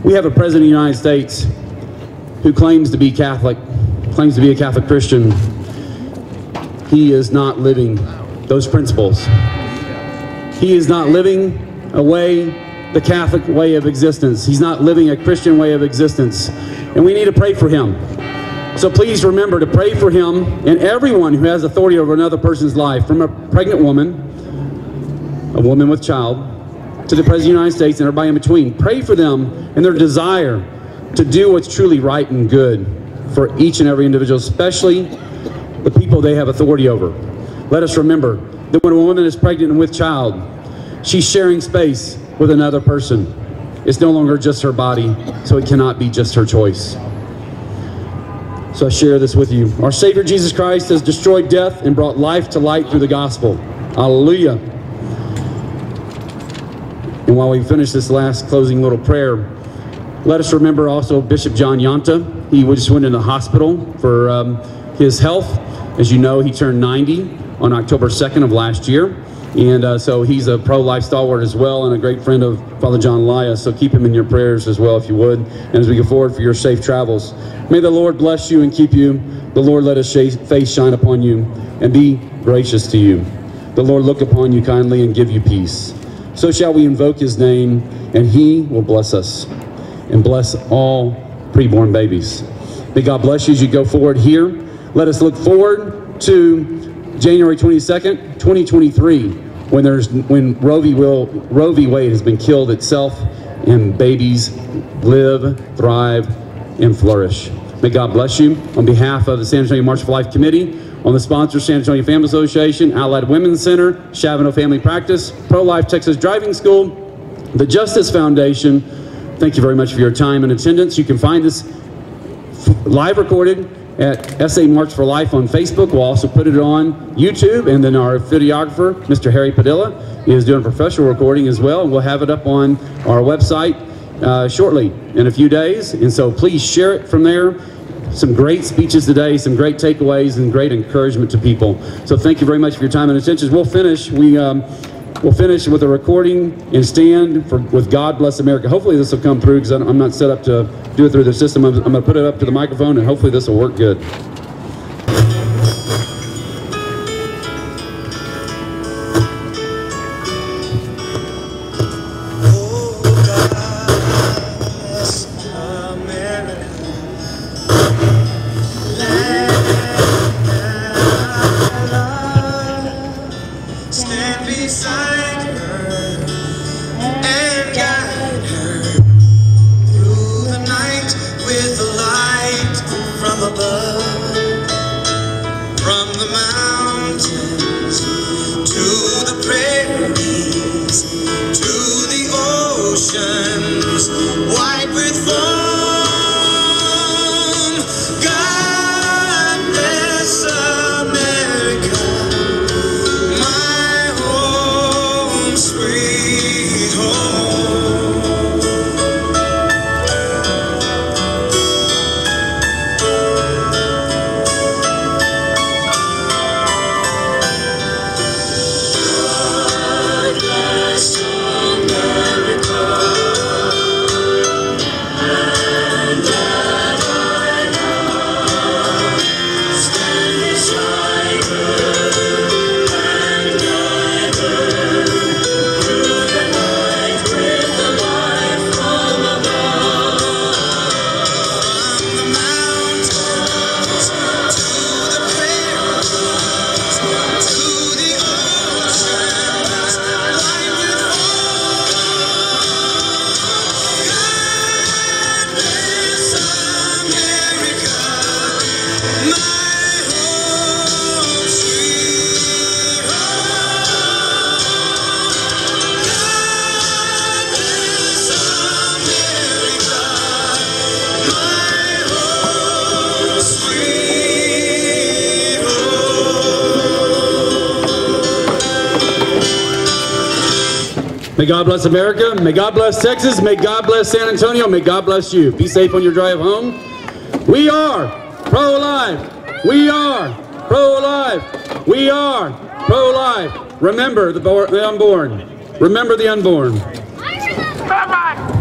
We have a President of the United States who claims to be Catholic, claims to be a Catholic Christian. He is not living those principles. He is not living the Catholic way of existence. He's not living a Christian way of existence. And we need to pray for him. So please remember to pray for him and everyone who has authority over another person's life, from a pregnant woman, a woman with child, to the President of the United States and everybody in between. Pray for them and their desire to do what's truly right and good for each and every individual, especially the people they have authority over. Let us remember that when a woman is pregnant and with child, she's sharing space with another person. It's no longer just her body, so it cannot be just her choice. So I share this with you. Our Savior Jesus Christ has destroyed death and brought life to light through the gospel. Hallelujah. And while we finish this last closing little prayer, let us remember also Bishop John Yanta. He just went into the hospital for his health. As you know, he turned 90 on October 2nd of last year. And so he's a pro-life stalwart as well, and a great friend of Father John Laya. So keep him in your prayers as well, if you would. And as we go forward for your safe travels, may the Lord bless you and keep you. The Lord let his face shine upon you and be gracious to you. The Lord look upon you kindly and give you peace. So shall we invoke his name, and he will bless us and bless all preborn babies. May God bless you as you go forward here. Let us look forward to January 22nd, 2023. When Roe v. Wade has been killed itself, and babies live, thrive, and flourish. May God bless you. On behalf of the San Antonio March for Life Committee, on the sponsors, San Antonio Family Association, Allied Women's Center, Chavano Family Practice, Pro-Life Texas Driving School, the Justice Foundation, thank you very much for your time and attendance. You can find this live recorded at SA March for Life on Facebook. We'll also put it on YouTube, and then our videographer, Mr. Harry Padilla, is doing a professional recording as well, and we'll have it up on our website shortly, in a few days. And so please share it from there. Some great speeches today, some great takeaways, and great encouragement to people. So thank you very much for your time and attention. We'll finish. We'll finish with a recording and stand with God Bless America. Hopefully this will come through, because I'm not set up to do it through the system. I'm going to put it up to the microphone, and hopefully this will work good. May God bless America. May God bless Texas. May God bless San Antonio. May God bless you. Be safe on your drive home. We are pro-life. We are pro-life. We are pro-life. Remember the unborn. Remember the unborn.